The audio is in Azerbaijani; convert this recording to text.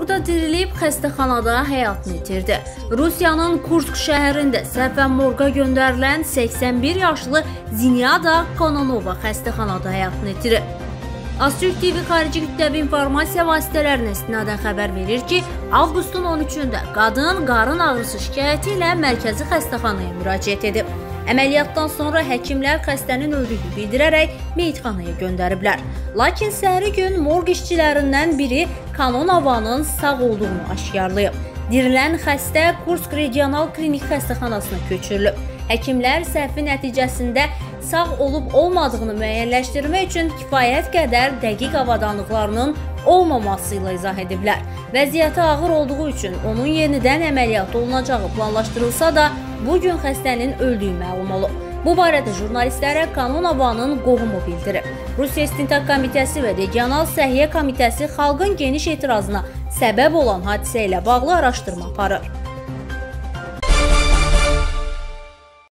orada dirilib xəstəxanada həyatını itirdi. Rusiyanın Kursk şəhərində səhvən morqa göndərilən 81 yaşlı Zinyada Kononova xəstəxanada həyatını itirir. Astürk TV xarici kütləvi informasiya vasitələrinə istinadən xəbər verir ki, avqustun 13-də qadın qarın ağrısı şikayəti ilə mərkəzi xəstəxanaya müraciət edib. Əməliyyatdan sonra həkimlər xəstənin öldüyünü bildirərək meyitxanaya göndəriblər. Lakin səhəri gün morq işçilərindən biri Kononovanın sağ olduğunu aşkarlayıb. Dirilən xəstə Kursk regional klinik xəstəxanasına köçürülüb. Həkimlər səhvi nəticəsində sağ olub-olmadığını müəyyənləşdirmək üçün kifayət qədər dəqiq avadanlıqlarının olmaması ilə izah ediblər. Vəziyyəti ağır olduğu üçün onun yenidən əməliyyat olunacağı planlaşdırılsa da, bugün xəstənin öldüyü məlum olub. Bu barədə jurnalistlərə Kononovanın qohumu bildirib. Rusiya İstintaq Komitəsi və Regional Səhiyyə Komitəsi xalqın geniş etirazına səbəb olan hadisə ilə bağlı araşdırma aparır.